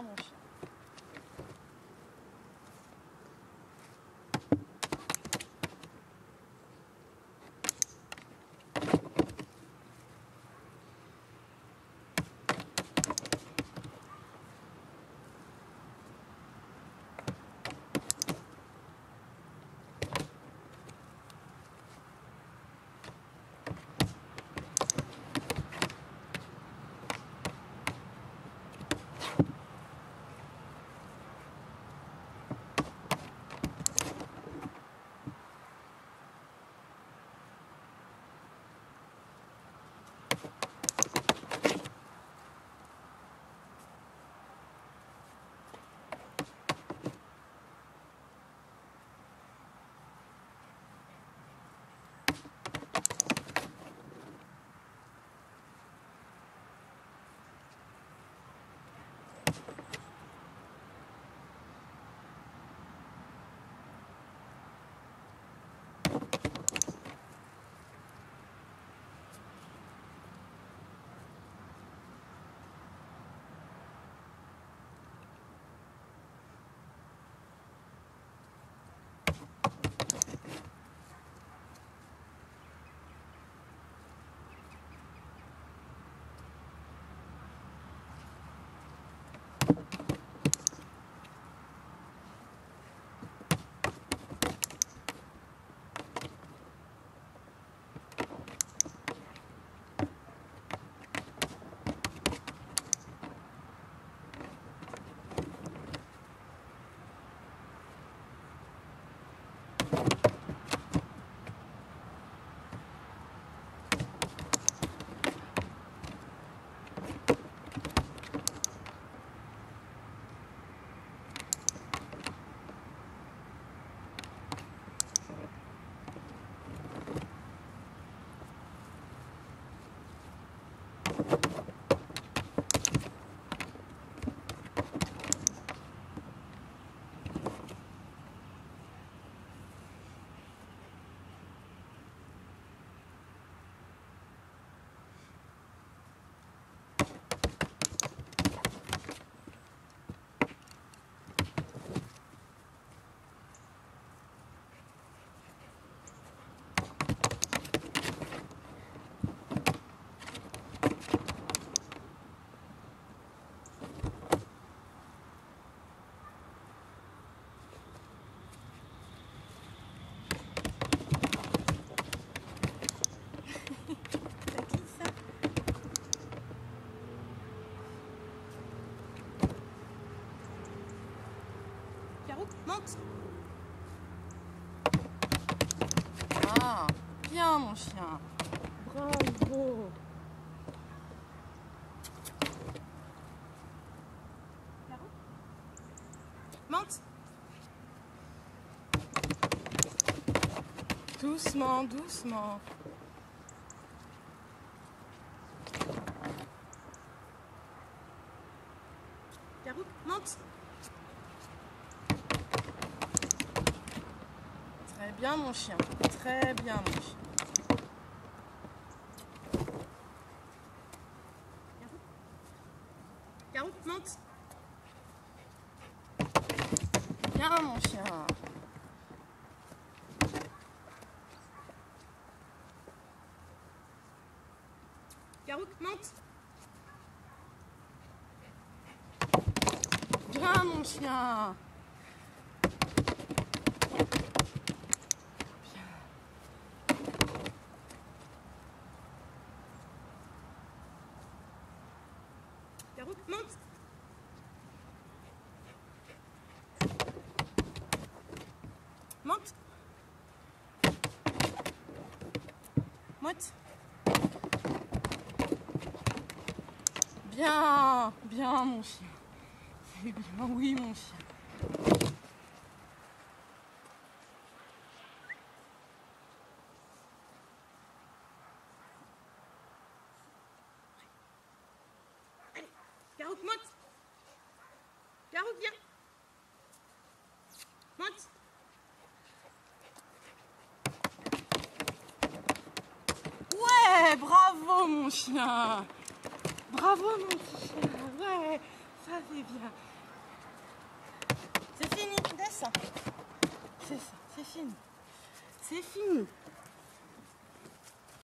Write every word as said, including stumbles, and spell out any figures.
mon chien. Monte. Ah, bien mon chien. Bravo. Monte. Doucement, doucement. Garou, monte. Très bien mon chien. Très bien mon chien. Garou, monte. Bien mon chien. Garou, monte. Bien mon chien. Garou, monte. Monte. Monte. Bien, bien mon chien. C'est bien, oui mon chien. Allez, Garou, monte. Garou, viens. Monte. Ouais, bravo mon chien. Bravo mon petit chien. Ouais, ça c'est bien. C'est fini, descends. C'est ça, c'est fini. C'est fini.